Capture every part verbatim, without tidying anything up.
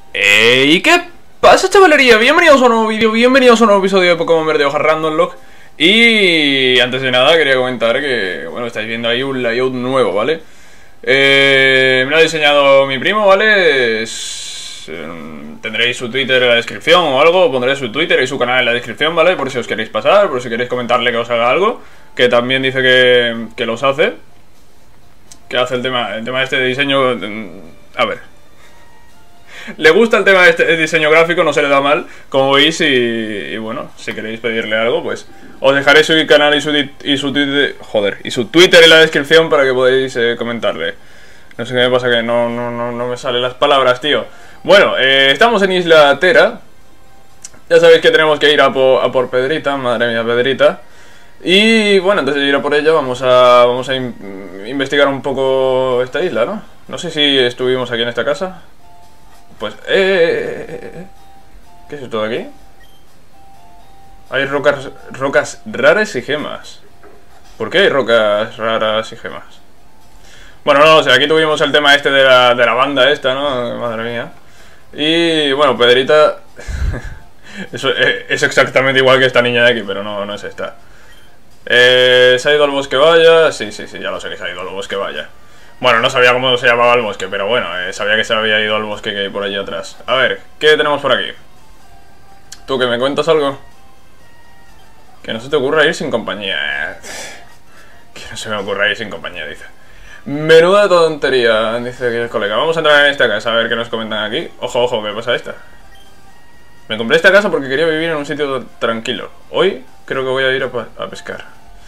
¿Y qué pasa, chavalería? Bienvenidos a un nuevo vídeo, bienvenidos a un nuevo episodio de Pokémon Verde Hoja Random Log. Y antes de nada quería comentar que, bueno, estáis viendo ahí un layout nuevo, ¿vale? Eh, me lo ha diseñado mi primo, ¿vale? Es, eh, tendréis su Twitter en la descripción o algo, pondré su Twitter y su canal en la descripción, ¿vale? Por si os queréis pasar, por si queréis comentarle que os haga algo. Que también dice que, que los hace. Que hace el tema, el tema de este diseño. A ver, le gusta el tema de este diseño gráfico, no se le da mal, como veis, y, y bueno, si queréis pedirle algo, pues os dejaré su canal y su, y su Twitter, joder, y su Twitter en la descripción para que podáis eh, comentarle. No sé qué me pasa, que no, no, no, no me salen las palabras, tío. Bueno, eh, estamos en Isla Tera. Ya sabéis que tenemos que ir a por, a por Pedrita, madre mía, Pedrita. Y bueno, antes de ir a por ella vamos a, vamos a in investigar un poco esta isla, ¿no? No sé si estuvimos aquí en esta casa. Pues, eh, eh, eh, eh. ¿Qué es esto de aquí? Hay rocas, rocas raras y gemas. ¿Por qué hay rocas raras y gemas? Bueno, no, o sea, aquí tuvimos el tema este de la, de la banda esta, ¿no? Madre mía. Y bueno, Pedrita Eso es, es exactamente igual que esta niña de aquí, pero no, no es esta. Eh, ¿Se ha ido al bosque vaya? Sí, sí, sí, ya lo sé que se ha ido al bosque vaya. Bueno, no sabía cómo se llamaba el bosque, pero bueno, eh, sabía que se había ido al bosque que hay por allí atrás. A ver, ¿qué tenemos por aquí? ¿Tú que me cuentas algo? Que no se te ocurra ir sin compañía. Que no se me ocurra ir sin compañía, dice. Menuda tontería, dice que el colega. Vamos a entrar en esta casa a ver qué nos comentan aquí. Ojo, ojo, ¿qué pasa esta? Me compré esta casa porque quería vivir en un sitio tranquilo. Hoy creo que voy a ir a, a pescar.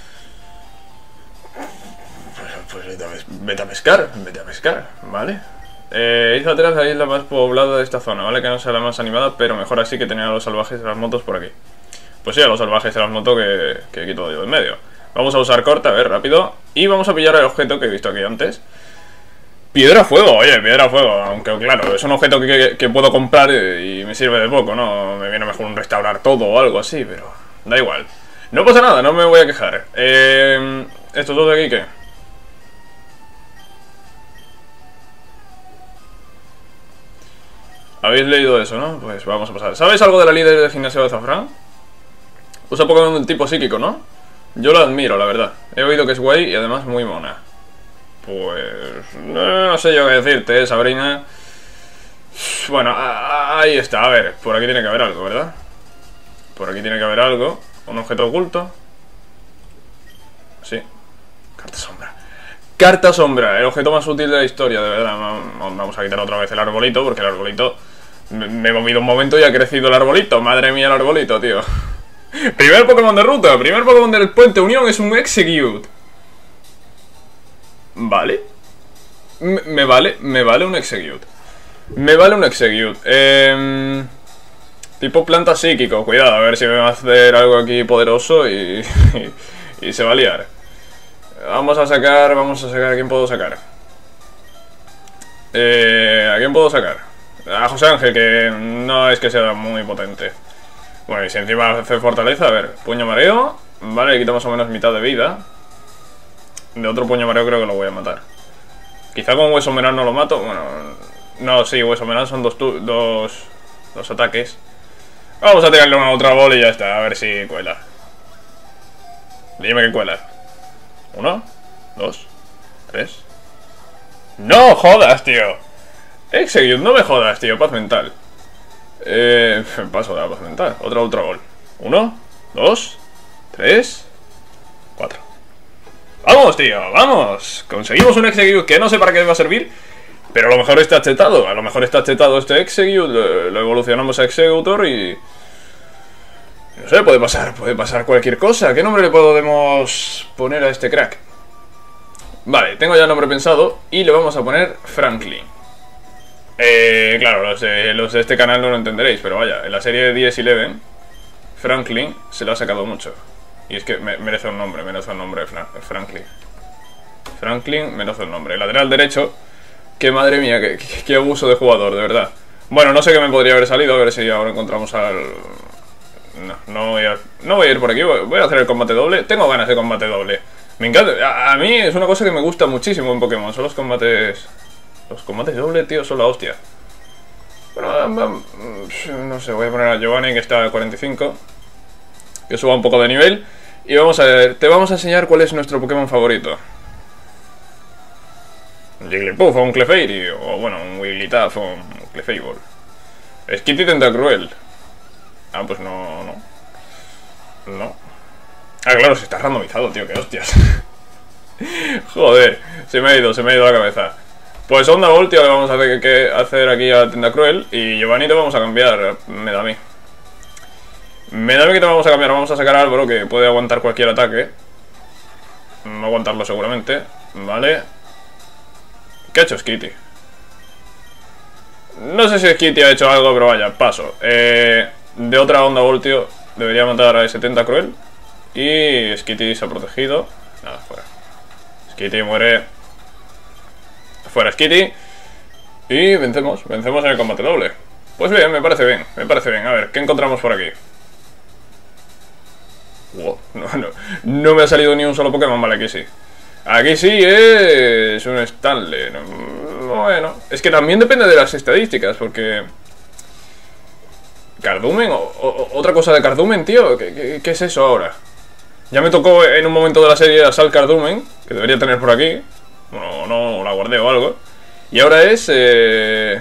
Pues, pues vete, a vete a pescar, vete a pescar, ¿vale? Eh, Isla Tera es la isla más poblada de esta zona, ¿vale? Que no sea la más animada, pero mejor así que tener a los salvajes y las motos por aquí. Pues sí, a los salvajes y las motos que, que quito yo de en medio. Vamos a usar corta, a ver, rápido. Y vamos a pillar el objeto que he visto aquí antes. Piedra fuego, oye, piedra fuego. Aunque claro, es un objeto que, que, que puedo comprar y me sirve de poco, ¿no? Me viene mejor un restaurar todo o algo así, pero da igual. No pasa nada, no me voy a quejar. Eh, ¿Estos dos de aquí qué? ¿Habéis leído eso, no? Pues vamos a pasar. ¿Sabéis algo de la líder del gimnasio de Azafrán? Usa Pokémon de tipo psíquico, ¿no? Yo lo admiro, la verdad. He oído que es guay y además muy mona. Pues... no, no sé yo qué decirte, ¿eh, Sabrina? Bueno, a, a, ahí está. A ver, por aquí tiene que haber algo, ¿verdad? Por aquí tiene que haber algo. Un objeto oculto. Sí. Carta sombra. Carta sombra, el objeto más útil de la historia, de verdad. Vamos a quitar otra vez el arbolito, porque el arbolito... Me he movido un momento y ha crecido el arbolito. Madre mía, el arbolito, tío. Primer Pokémon de ruta, primer Pokémon del Puente Unión es un Execute. Vale. Me, me vale, me vale un Execute. Me vale un Execute. Eh, tipo planta psíquico, cuidado, a ver si me va a hacer algo aquí poderoso y, y, y se va a liar. Vamos a sacar, vamos a sacar, ¿a quién puedo sacar? Eh, ¿A quién puedo sacar? A José Ángel, que no es que sea muy potente. Bueno, y si encima hace fortaleza, a ver, puño mareo. Vale, le quita más o menos mitad de vida. De otro puño mareo creo que lo voy a matar. Quizá con hueso menal no lo mato. Bueno, no, sí, hueso menal son dos, dos, dos ataques. Vamos a tirarle una otra bola y ya está, a ver si cuela. Dime que cuela. Uno, dos, tres. ¡No jodas, tío! Execute, no me jodas, tío, paz mental. Eh, paso de la paz mental. Otra Ultra Ball. Uno, dos, tres, cuatro. ¡Vamos, tío! ¡Vamos! Conseguimos un Execute que no sé para qué va a servir, pero a lo mejor está chetado. A lo mejor está chetado este Execute. Lo, lo evolucionamos a Executor y... no sé, puede pasar, puede pasar cualquier cosa. ¿Qué nombre le podemos poner a este crack? Vale, tengo ya el nombre pensado y le vamos a poner Franklin. Eh, claro, los de, los de este canal no lo entenderéis, pero vaya, en la serie de diez once Franklin se lo ha sacado mucho. Y es que me, merece un nombre, merece un nombre Franklin. Franklin merece un nombre. Lateral derecho, que madre mía, qué, qué, qué abuso de jugador, de verdad. Bueno, no sé qué me podría haber salido, a ver si ahora encontramos al... No, no voy a, no voy a ir por aquí, voy a hacer el combate doble. Tengo ganas de combate doble. Me encanta, a, a mí es una cosa que me gusta muchísimo en Pokémon, son los combates... Los combates doble, tío, son la hostia. Bueno, no sé, voy a poner a Giovanni, que está a cuarenta y cinco. Que suba un poco de nivel. Y vamos a ver, te vamos a enseñar cuál es nuestro Pokémon favorito. Un Jigglypuff o un Clefairy, o bueno, un Wigglytuff o un Clefable. Skitty Tentacruel. Ah, pues no, no. No. Ah, claro, se está randomizado, tío, qué hostias. Joder, se me ha ido, se me ha ido la cabeza. Pues Onda Voltio le vamos a hacer, que hacer aquí a Tentacruel. Y Giovanni te vamos a cambiar, me da a mí. Me da a mí que te vamos a cambiar, vamos a sacar a Álvaro, que puede aguantar cualquier ataque. No aguantarlo seguramente, vale. ¿Qué ha hecho Skitty? No sé si Skitty ha hecho algo, pero vaya, paso. Eh, de otra Onda Voltio debería matar a ese Tentacruel. Y Skitty se ha protegido. Nada, fuera. Skitty muere. Fuera Skitty. Y vencemos, vencemos en el combate doble. Pues bien, me parece bien, me parece bien. A ver, ¿qué encontramos por aquí? Wow, no, no, no me ha salido ni un solo Pokémon, vale, aquí sí. Aquí sí es un Stanley. Bueno, es que también depende de las estadísticas, porque... Cardumen, o, o, otra cosa de Cardumen, tío, ¿Qué, qué, ¿qué es eso ahora? Ya me tocó en un momento de la serie a Sal Cardumen, que debería tener por aquí. Bueno, no la guardé o algo. Y ahora es... Eh...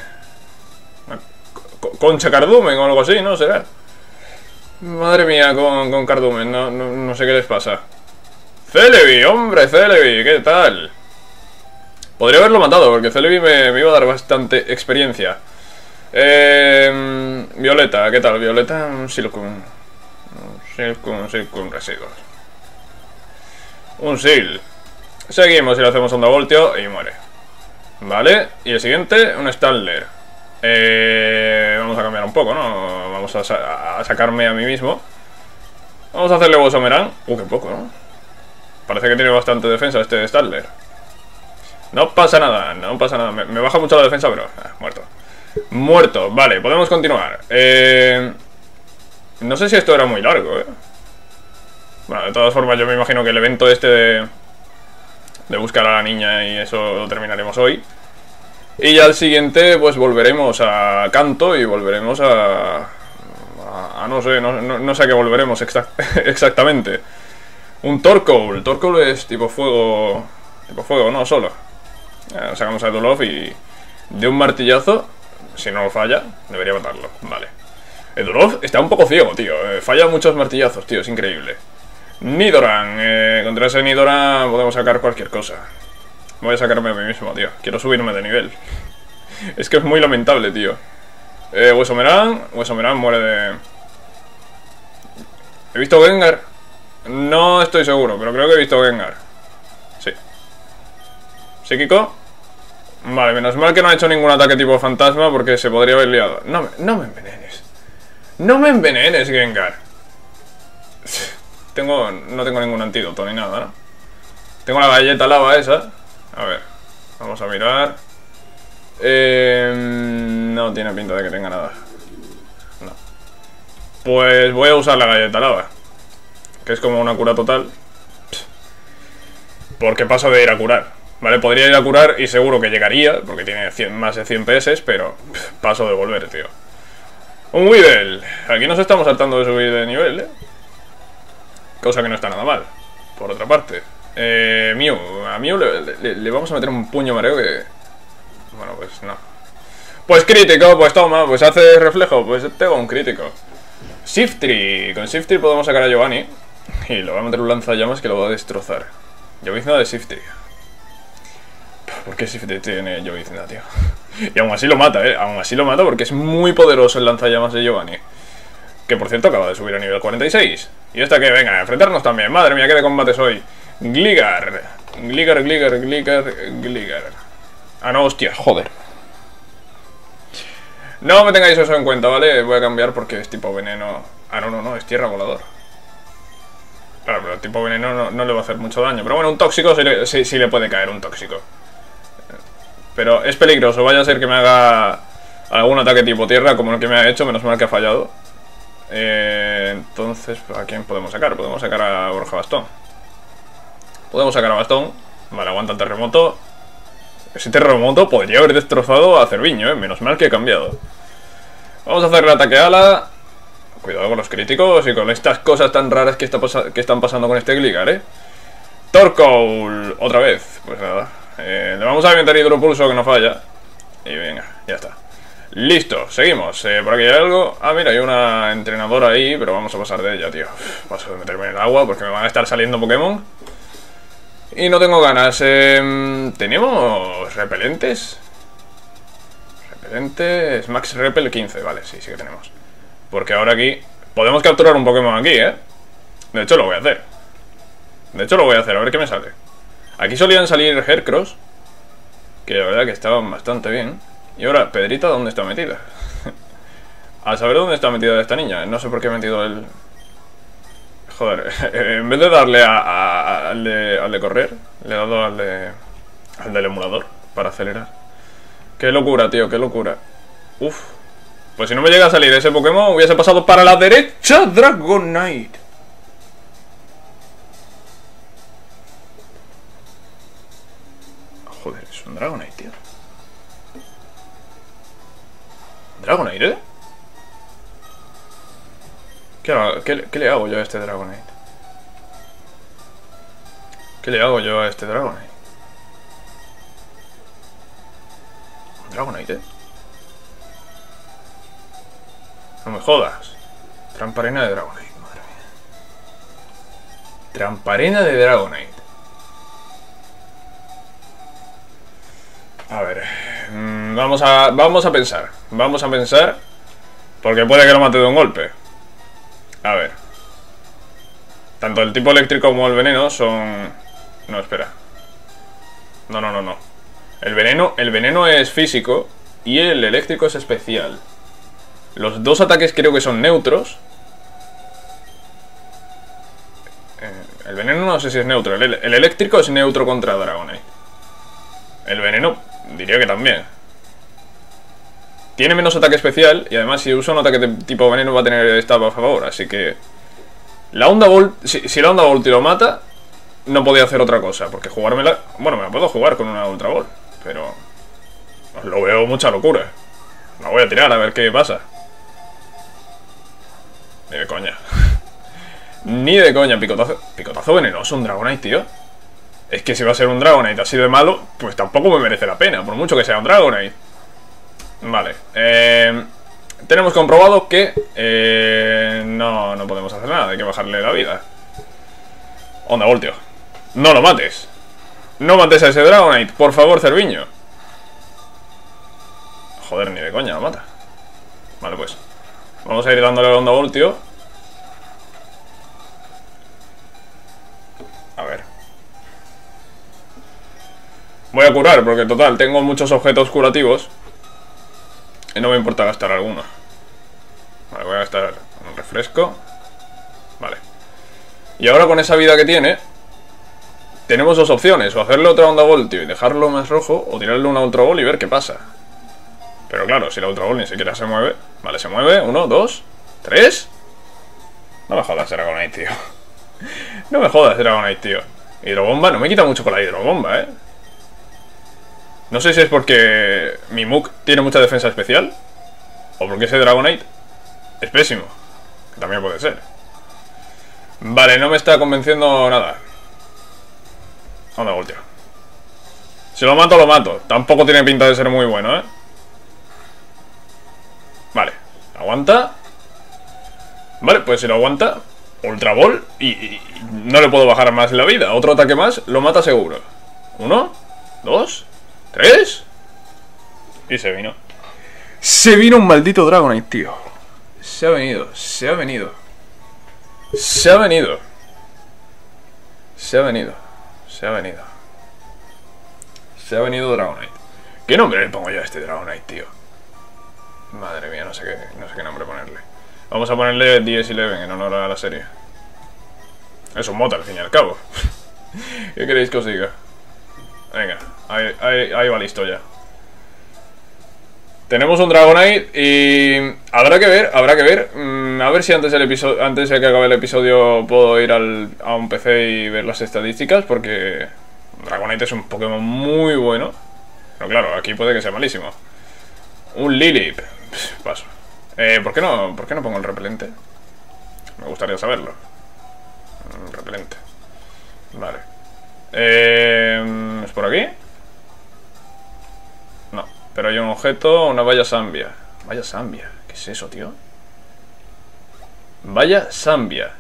Concha Cardumen o algo así, ¿no? ¿Será? Madre mía, con, con Cardumen, no, no, no sé qué les pasa. Celebi, hombre, Celebi, ¿qué tal? Podría haberlo matado, porque Celebi me, me iba a dar bastante experiencia. Eh, Violeta, ¿qué tal? Violeta, un Silcoon. Un Silcoon, un Silcoon residuos. Un Sil. Seguimos y le hacemos Onda Voltio y muere. Vale, y el siguiente, un Stantler. Eh, vamos a cambiar un poco, ¿no? Vamos a, sa a sacarme a mí mismo. Vamos a hacerle Bosomerán. Uh, qué poco, ¿no? Parece que tiene bastante defensa este Stantler. No pasa nada, no pasa nada. Me, me baja mucho la defensa, pero... Ah, muerto. Muerto, vale, podemos continuar. Eh... No sé si esto era muy largo, ¿eh? Bueno, de todas formas yo me imagino que el evento este de... De buscar a la niña y eso lo terminaremos hoy. Y ya al siguiente pues volveremos a Kanto y volveremos a... A, a no sé, no, no, no sé a qué volveremos exact exactamente. Un Torkoal. Torkoal es tipo fuego... Tipo fuego, no, solo. Eh, sacamos a Edulov y... De un martillazo, si no lo falla, debería matarlo. Vale. Edulov está un poco ciego, tío. Eh, falla muchos martillazos, tío, es increíble. Nidoran. Eh, contra ese Nidoran podemos sacar cualquier cosa. Voy a sacarme a mí mismo, tío. Quiero subirme de nivel. Es que es muy lamentable, tío. Eh, Huesomerán. Huesomerán muere de... ¿He visto Gengar? No estoy seguro, pero creo que he visto Gengar. Sí. ¿Psíquico? Vale, menos mal que no ha hecho ningún ataque tipo fantasma, porque se podría haber liado. No me, no me envenenes. No me envenenes, Gengar. Tengo... No tengo ningún antídoto ni nada, ¿no? Tengo la galleta lava esa. A ver, vamos a mirar. Eh, no tiene pinta de que tenga nada. No. Pues voy a usar la galleta lava, que es como una cura total. Porque paso de ir a curar. Vale, podría ir a curar y seguro que llegaría, porque tiene cien, más de cien P S, pero paso de volver, tío. Un Weedle. Aquí nos estamos saltando de subir de nivel, ¿eh? Cosa que no está nada mal, por otra parte. Eh, Mew. A Mew le, le, le vamos a meter un puño mareo que... Bueno, pues no. Pues crítico, pues toma, pues hace reflejo, pues tengo un crítico. Shiftry. Con Shiftry podemos sacar a Giovanni. Y le voy a meter un lanzallamas que lo va a destrozar. Llovizna de Shiftry. ¿Por qué Shiftry tiene llovizna, tío? Y aún así lo mata, eh. Aún así lo mata porque es muy poderoso el lanzallamas de Giovanni. Que por cierto acaba de subir a nivel cuarenta y seis. Y esta que venga a enfrentarnos también. Madre mía, qué de combate soy. Gligar. Gligar, Gligar, Gligar, Gligar. Ah, no, hostia, joder. No me tengáis eso en cuenta, ¿vale? Voy a cambiar porque es tipo veneno. Ah, no, no, no, es tierra volador. Claro, pero el tipo veneno no, no le va a hacer mucho daño. Pero bueno, un tóxico sí le, sí, sí le puede caer un tóxico. Pero es peligroso, vaya a ser que me haga algún ataque tipo tierra como el que me ha hecho, menos mal que ha fallado. Eh, entonces, ¿a quién podemos sacar? Podemos sacar a Borja Bastón. Podemos sacar a Bastón. Vale, aguanta el terremoto. Ese terremoto podría haber destrozado a Cerviño, eh. Menos mal que he cambiado. Vamos a hacerle ataque ala. Cuidado con los críticos y con estas cosas tan raras que, está que están pasando con este Gligar, ¿eh? Torkoal, otra vez. Pues nada, eh, le vamos a aventar hidropulso que no falla. Y venga, ya está. Listo, seguimos. eh, Por aquí hay algo. Ah, mira, hay una entrenadora ahí, pero vamos a pasar de ella, tío. Paso de meterme en el agua porque me van a estar saliendo Pokémon y no tengo ganas. eh, ¿Tenemos repelentes? Repelentes... Max Repel quince, vale, sí, sí que tenemos. Porque ahora aquí podemos capturar un Pokémon aquí, ¿eh? De hecho lo voy a hacer. De hecho lo voy a hacer, a ver qué me sale. Aquí solían salir Hercross, que la verdad que estaban bastante bien. Y ahora, Pedrita, ¿dónde está metida? A saber dónde está metida esta niña. No sé por qué he metido el... Joder, en vez de darle a, a, a, al, de, al de correr, le he dado al de... al del emulador, para acelerar. Qué locura, tío, qué locura. Uf. Pues si no me llega a salir ese Pokémon, hubiese pasado para la derecha Dragonite. Joder, es un Dragonite, tío. ¿Dragonite, eh? ¿Qué, qué, ¿Qué le hago yo a este Dragonite? ¿Qué le hago yo a este Dragonite? Dragonite, ¿eh? No me jodas. Tramparena de Dragonite, madre mía. Tramparena de Dragonite. A ver, mmm, vamos a vamos a pensar. Vamos a pensar. Porque puede que lo mate de un golpe. A ver. Tanto el tipo eléctrico como el veneno son... No, espera. No, no, no, no. El veneno, el veneno es físico y el eléctrico es especial. Los dos ataques creo que son neutros. Eh, el veneno no sé si es neutro. El, el eléctrico es neutro contra Dragonite. El veneno diría que también. Tiene menos ataque especial y además si usa un ataque de tipo veneno va a tener estado a favor. Así que... La Onda Volt... Si, si la Onda Volt lo mata, no podía hacer otra cosa. Porque jugármela... Bueno, me la puedo jugar con una Ultra Ball. Pero... Lo veo mucha locura. La voy a tirar a ver qué pasa. Ni de coña. Ni de coña. Picotazo, picotazo venenoso, un Dragonite, tío. Es que si va a ser un Dragonite así de malo, pues tampoco me merece la pena, por mucho que sea un Dragonite. Vale. Eh, tenemos comprobado que eh, no, no podemos hacer nada. Hay que bajarle la vida. Onda Voltio. No lo mates. No mates a ese Dragonite, por favor, Cerviño. Joder, ni de coña lo mata. Vale, pues vamos a ir dándole la Onda Voltio. A ver. Voy a curar, porque total, tengo muchos objetos curativos y no me importa gastar alguno. Vale, voy a gastar un refresco. Vale. Y ahora con esa vida que tiene, tenemos dos opciones. O hacerle otra Onda Voltio y dejarlo más rojo, o tirarle una Ultra Ball y ver qué pasa. Pero claro, si la Ultra Ball ni siquiera se mueve. Vale, se mueve. Uno, dos, tres. No me jodas, Dragonite, tío. No me jodas, Dragonite, tío. Hidrobomba, no me quita mucho con la hidrobomba, eh. No sé si es porque mi Muk tiene mucha defensa especial, o porque ese Dragonite es pésimo, que también puede ser. Vale, no me está convenciendo nada. Onda Voltio. Si lo mato, lo mato. Tampoco tiene pinta de ser muy bueno, ¿eh? Vale, aguanta. Vale, pues si lo aguanta, Ultra Ball y, y no le puedo bajar más la vida. Otro ataque más, lo mata seguro. Uno, dos, tres. Y se vino. Se vino un maldito Dragonite, tío. Se ha venido, se ha venido. Se ha venido. Se ha venido. Se ha venido. Se ha venido Dragonite. ¿Qué nombre le pongo yo a este Dragonite, tío? Madre mía, no sé qué, no sé qué nombre ponerle. Vamos a ponerle D S once en honor a la serie. Es un mota al fin y al cabo. ¿Qué queréis que os diga? Venga, ahí, ahí, ahí va listo ya. Tenemos un Dragonite y habrá que ver, habrá que ver. A ver si antes del episodio, antes de que acabe el episodio puedo ir al, a un P C y ver las estadísticas, porque Dragonite es un Pokémon muy bueno. Pero claro, aquí puede que sea malísimo. Un Lilip. Paso. Eh, ¿por qué no, por qué no pongo el repelente? Me gustaría saberlo. El repelente. Vale. Eh, ¿Es por aquí? No, pero hay un objeto, una valla Zambia. Valla Zambia, ¿qué es eso, tío? Valla Zambia.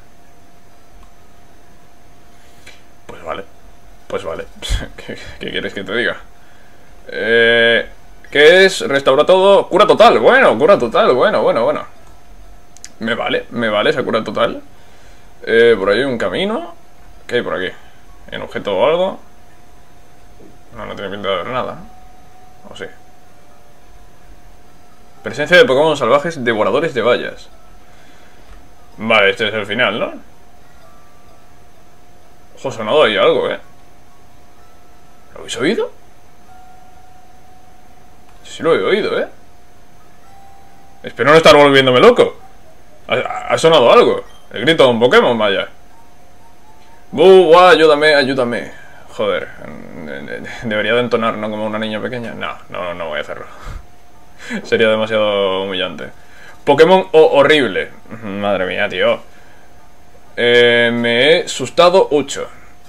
Pues vale. Pues vale. ¿Qué, qué quieres que te diga? Eh, ¿Qué es? Restaura todo. Cura total. Bueno, cura total. Bueno, bueno, bueno. Me vale, me vale esa cura total. Eh, por ahí hay un camino. ¿Qué hay por aquí? ¿Hay un objeto o algo? No, no tiene pinta de haber nada. ¿O sí? Presencia de Pokémon salvajes devoradores de vallas. Vale, este es el final, ¿no? Ojo, sonado ahí algo, ¿eh? ¿Lo habéis oído? Sí lo he oído, ¿eh? Espero no estar volviéndome loco. Ha, ha sonado algo. El grito de un Pokémon, vaya. Buh, ayúdame, ayúdame. Joder, debería de entonar, ¿no? Como una niña pequeña. No, no, no voy a hacerlo. Sería demasiado humillante. Pokémon o horrible. Madre mía, tío. Eh, me he asustado mucho.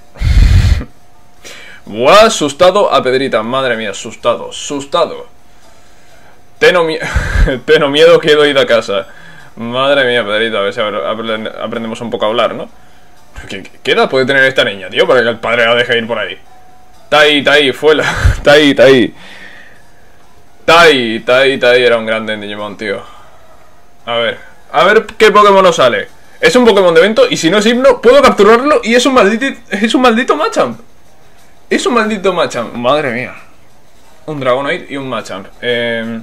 Buah, asustado a Pedrita. Madre mía, asustado, asustado. Teno, mi Teno miedo, quiero ir a casa. Madre mía, Pedrita, a ver si aprendemos un poco a hablar, ¿no? ¿Qué, qué edad puede tener esta niña, tío? Para que el padre la deje ir por ahí. Tai, Tai, fue la... Tai, Tai. Tai, Tai, Tai era un grande en Digimon, tío. A ver, a ver qué Pokémon nos sale. Es un Pokémon de evento y si no es himno, puedo capturarlo y es un maldito... Es un maldito Machamp. Es un maldito Machamp. Madre mía. Un Dragonite y un Machamp. Eh...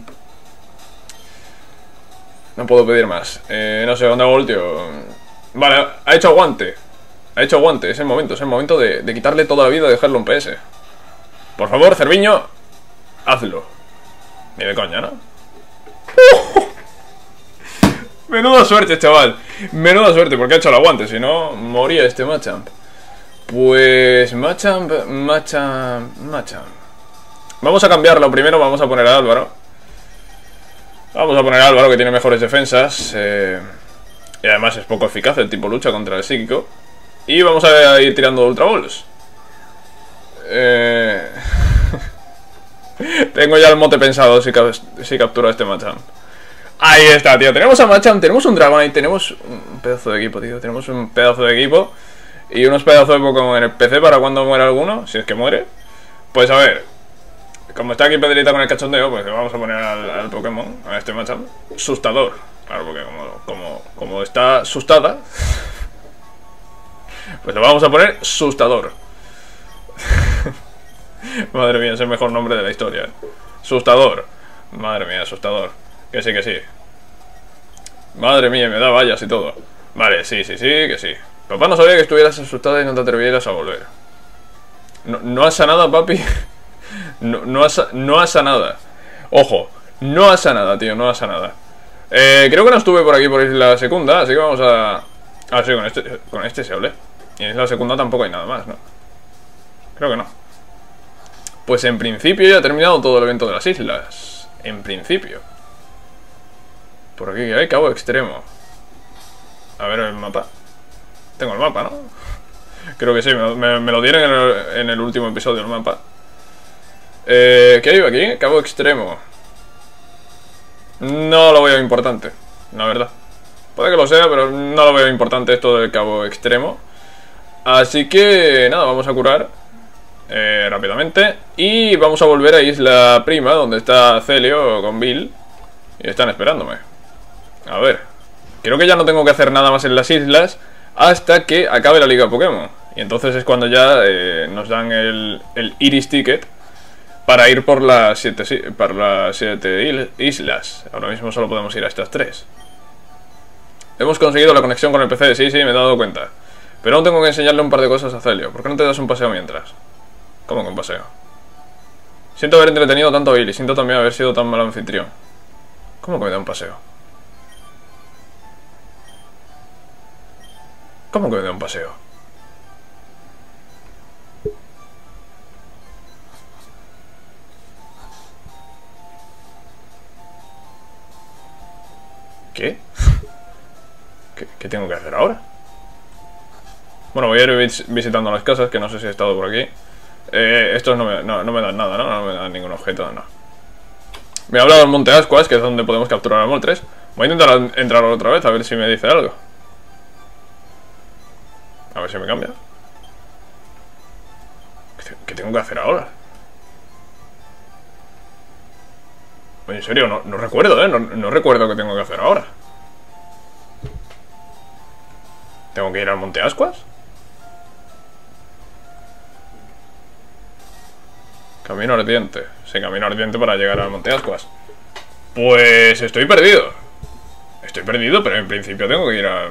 No puedo pedir más. Eh, no sé, ¿dónde Voltio? Vale, ha hecho aguante. Ha hecho aguante, es el momento. Es el momento de, de quitarle toda la vida y dejarlo un P S. Por favor, Cerviño, hazlo. Ni de coña, ¿no? ¡Uh! Menuda suerte, chaval. Menuda suerte, porque ha hecho el aguante. Si no, moría este Machamp. Pues... Machamp, Machamp, Machamp. Vamos a cambiarlo. Primero vamos a poner a Álvaro. Vamos a poner a Álvaro, que tiene mejores defensas. Eh, y además es poco eficaz el tipo lucha contra el psíquico. Y vamos a ir tirando Ultra Balls. Eh... Tengo ya el mote pensado si, cap si captura este Machamp. Ahí está, tío. Tenemos a Machamp, tenemos un Dragonite, tenemos un pedazo de equipo, tío. Tenemos un pedazo de equipo. Y unos pedazos de Pokémon en el P C para cuando muera alguno, si es que muere. Pues a ver, como está aquí Pedrita con el cachondeo, pues le vamos a poner al, al Pokémon, a este Machamp, Sustador. Claro, porque como, como, como está sustada, pues le vamos a poner Sustador. Madre mía, es el mejor nombre de la historia. Sustador. Madre mía, asustador. Que sí, que sí. Madre mía, me da vallas y todo. Vale, sí, sí, sí, que sí. Papá no sabía que estuvieras asustada y no te atrevieras a volver. No, no has sanado, papi. No, no has no has sanado. Ojo, no has sanado, tío, no has sanado. Eh, creo que no estuve por aquí por Isla Secunda, así que vamos a... Ah, sí, con este, con este se hablé. Y en Isla Secunda tampoco hay nada más, ¿no? Creo que no. Pues en principio ya he terminado todo el evento de las islas. En principio. Por aquí hay Cabo Extremo. A ver el mapa. Tengo el mapa, ¿no? Creo que sí, me, me, me lo dieron en el, en el último episodio el mapa. Eh, ¿Qué hay aquí? Cabo Extremo. No lo veo importante, la verdad. Puede que lo sea, pero no lo veo importante esto del Cabo Extremo. Así que nada, vamos a curar eh, rápidamente. Y vamos a volver a Isla Prima, donde está Celio con Bill. Y están esperándome. A ver, creo que ya no tengo que hacer nada más en las islas hasta que acabe la Liga Pokémon. Y entonces es cuando ya eh, nos dan el, el Iris Ticket para ir por las siete, por las siete islas. Ahora mismo solo podemos ir a estas tres. Hemos conseguido la conexión con el P C, sí, sí, me he dado cuenta. Pero aún tengo que enseñarle un par de cosas a Celio. ¿Por qué no te das un paseo mientras? ¿Cómo que un paseo? Siento haber entretenido tanto a Billy, siento también haber sido tan mal anfitrión. ¿Cómo que me da un paseo? ¿Cómo que me da un paseo? ¿Qué? ¿Qué, qué tengo que hacer ahora? Bueno, voy a ir vis visitando las casas, que no sé si he estado por aquí. Eh, estos no me, no, no me dan nada, ¿no? No me dan ningún objeto, no. Me ha hablado del Monte Ascuas, que es donde podemos capturar al Moltres. Voy a intentar entrar otra vez, a ver si me dice algo. A ver si me cambia. ¿Qué, qué tengo que hacer ahora? Oye, en serio, no, no recuerdo, ¿eh? No, no recuerdo qué tengo que hacer ahora. ¿Tengo que ir al Monte Ascuas? Camino ardiente. Sí, camino ardiente para llegar al Monte Ascuas. Pues estoy perdido. Estoy perdido, pero en principio tengo que ir a...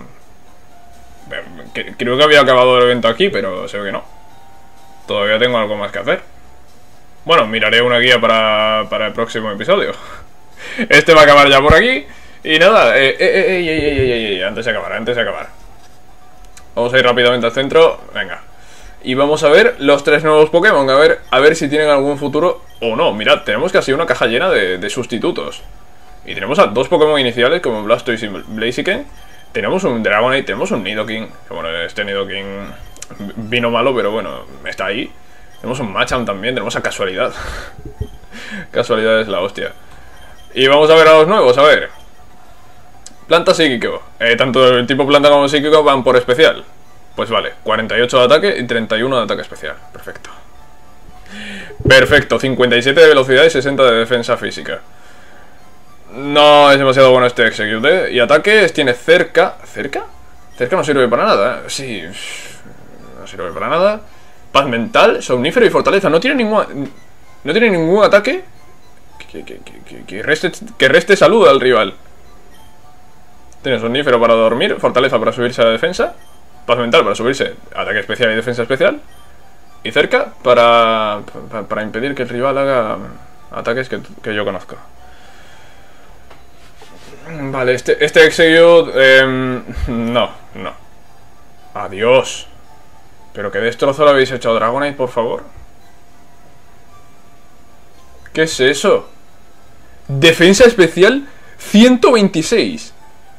Creo que había acabado el evento aquí, pero se ve que no. Todavía tengo algo más que hacer. Bueno, miraré una guía para, para el próximo episodio. Este va a acabar ya por aquí. Y nada, eh, eh, eh, eh, eh, eh, eh, antes de acabar, antes de acabar. Vamos a ir rápidamente al centro. Venga. Y vamos a ver los tres nuevos Pokémon. A ver, a ver si tienen algún futuro o no. Mirad, tenemos casi una caja llena de, de sustitutos. Y tenemos a dos Pokémon iniciales como Blastoise y Blaziken. Tenemos un Dragonite, tenemos un Nidoking. Que bueno, este Nidoking vino malo, pero bueno, está ahí. Tenemos un Machamp también, tenemos a Casualidad. Casualidad es la hostia. Y vamos a ver a los nuevos, a ver. Planta psíquico. Eh, tanto el tipo planta como psíquico van por especial. Pues vale, cuarenta y ocho de ataque y treinta y uno de ataque especial. Perfecto. Perfecto, cincuenta y siete de velocidad y sesenta de defensa física. No es demasiado bueno este Execute. Y ataques tiene cerca. ¿Cerca? Cerca no sirve para nada, ¿eh? Sí. No sirve para nada. Paz mental, somnífero y fortaleza. No tiene ningún. No tiene ningún ataque que, que, que, que, que, reste, que reste salud al rival. Tiene somnífero para dormir, fortaleza para subirse a la defensa, paz mental para subirse ataque especial y defensa especial, y cerca para, para, para impedir que el rival haga ataques que, que yo conozco. Vale, este, este Execute... Eh, no, no. Adiós. Pero qué destrozo le habéis hecho a Dragonite, por favor. ¿Qué es eso? Defensa especial ciento veintiséis.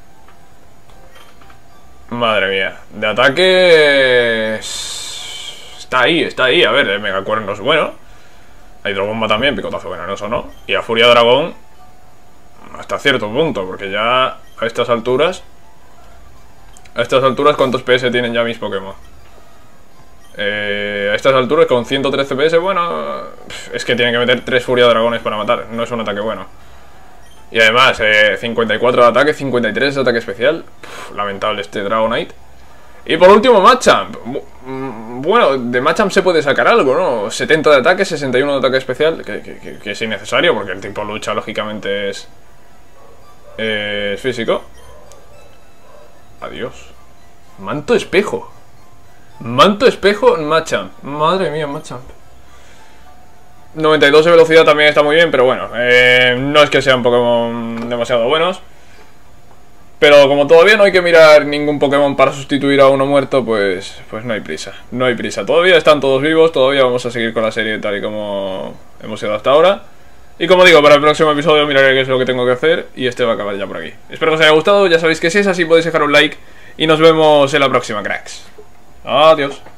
Madre mía. De ataque... Está ahí, está ahí. A ver, el Megacuerno es bueno. Hidrobomba también, picotazo venenoso, ¿no? Y a Furia Dragón hasta cierto punto, porque ya a estas alturas... A estas alturas, ¿cuántos P S tienen ya mis Pokémon? Eh, a estas alturas, con ciento trece P S, bueno... Es que tienen que meter tres Furia Dragones para matar. No es un ataque bueno. Y además, eh, cincuenta y cuatro de ataque, cincuenta y tres de ataque especial. Uf, lamentable este Dragonite. Y por último, Machamp. Bueno, de Machamp se puede sacar algo, ¿no? setenta de ataque, sesenta y uno de ataque especial. Que, que, que, que es innecesario, porque el tipo lucha, lógicamente, es... Eh, es físico. Adiós. Manto espejo. Manto espejo Machamp. Madre mía, Machamp. noventa y dos de velocidad también está muy bien, pero bueno, eh, no es que sean Pokémon demasiado buenos. Pero como todavía no hay que mirar ningún Pokémon para sustituir a uno muerto, pues, pues no hay prisa. No hay prisa. Todavía están todos vivos, todavía vamos a seguir con la serie tal y como hemos ido hasta ahora. Y como digo, para el próximo episodio miraré qué es lo que tengo que hacer y este va a acabar ya por aquí. Espero que os haya gustado, ya sabéis que si es así podéis dejar un like y nos vemos en la próxima, cracks. Adiós.